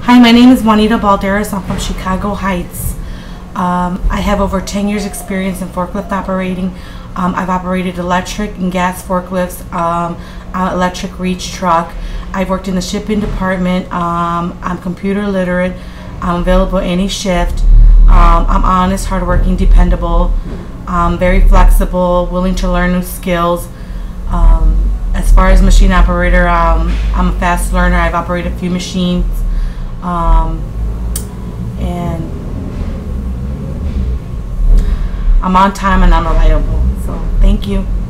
Hi, my name is Juanita Balderas. I'm from Chicago Heights. I have over 10 years experience in forklift operating. I've operated electric and gas forklifts, electric reach truck. I've worked in the shipping department. I'm computer literate. I'm available any shift. I'm honest, hardworking, dependable, very flexible, willing to learn new skills. As far as machine operator, I'm a fast learner. I've operated a few machines. And I'm on time and I'm reliable. So thank you.